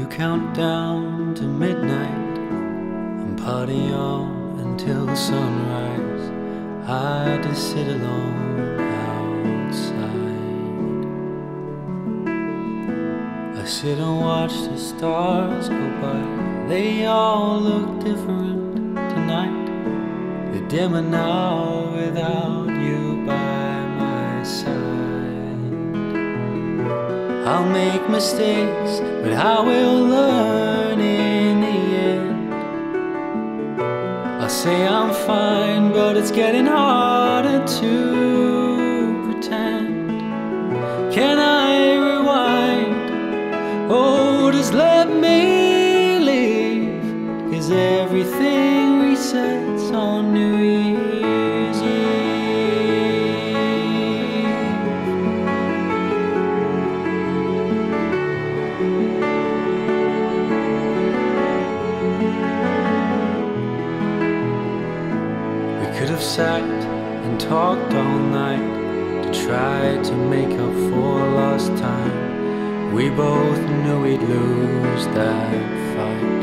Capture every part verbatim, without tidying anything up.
count down to midnight and party on until the sunrise. I just sit alone outside. I sit and watch the stars go by. They all look different tonight. They're dimmer now without you by my side. I'll make mistakes, but I will learn in the end. I'll say I'm fine, but it's getting harder to pretend. Can I rewind? Oh, just let me leave, 'cause everything resets on New Year's Eve. Could have sat and talked all night to try to make up for lost time. We both knew we'd lose that fight.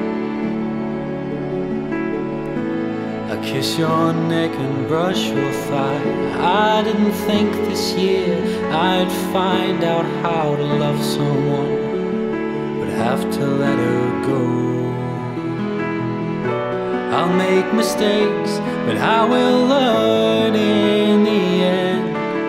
I kiss your neck and brush your thigh. I didn't think this year I'd find out how to love someone, but have to let her go. I'll make mistakes, but I will learn in the end.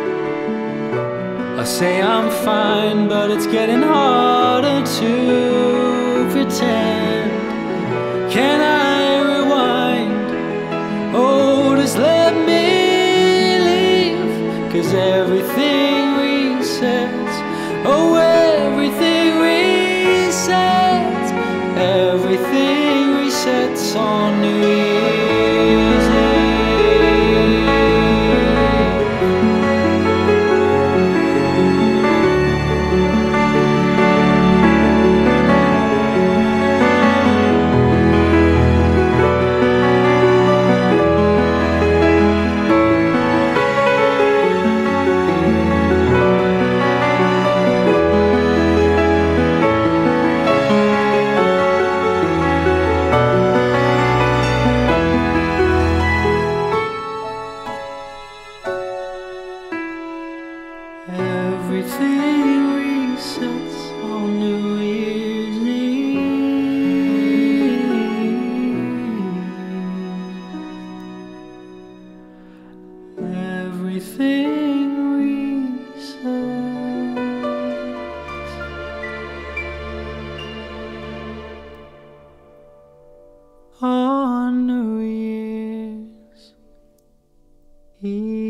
I say I'm fine, but it's getting harder to pretend. Can I rewind? Oh, just let me leave, 'cause everything resets. Oh, everything resets. Everything resets on New Year's Eve. Everything resets on New Year's Eve. Everything resets on New Year's Eve.